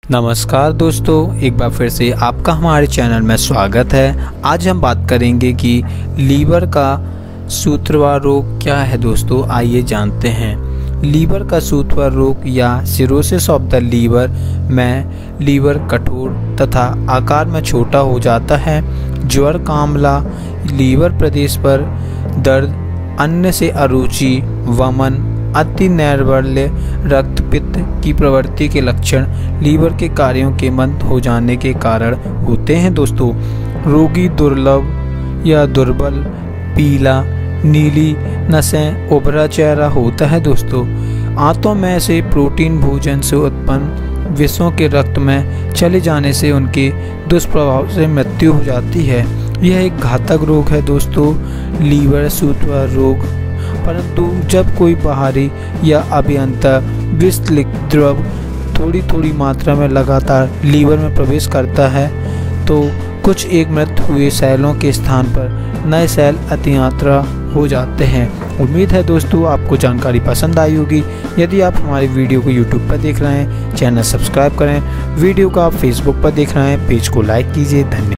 नमस्कार दोस्तों, एक बार फिर से आपका हमारे चैनल में स्वागत है। आज हम बात करेंगे कि लीवर का सूत्रवार रोग क्या है। दोस्तों आइए जानते हैं। लीवर का सूत्रवार रोग या सिरोसिस ऑफ द लीवर में लीवर कठोर तथा आकार में छोटा हो जाता है। ज्वर, कामला, लीवर प्रदेश पर दर्द, अन्न से अरुचि, वमन, अति नैर्बल्य, रक्तपित्त की प्रवृत्ति के लक्षण लीवर के कार्यों के मंद हो जाने के कारण होते हैं। दोस्तों रोगी दुर्लभ या दुर्बल, पीला, नीली नसें, उभरा चेहरा होता है। दोस्तों आंतों में से प्रोटीन भोजन से उत्पन्न विषों के रक्त में चले जाने से उनके दुष्प्रभाव से मृत्यु हो जाती है। यह एक घातक रोग है दोस्तों, लीवर सूत्रवार रोग। परंतु जब कोई बाहरी या अभियंता विषलिक द्रव थोड़ी मात्रा में लगातार लीवर में प्रवेश करता है तो कुछ एक मृत हुए सेलों के स्थान पर नए सेल अतिमात्रा हो जाते हैं। उम्मीद है दोस्तों आपको जानकारी पसंद आई होगी। यदि आप हमारे वीडियो को यूट्यूब पर देख रहे हैं, चैनल सब्सक्राइब करें। वीडियो को आप फेसबुक पर देख रहे हैं, पेज को लाइक कीजिए। धन्यवाद।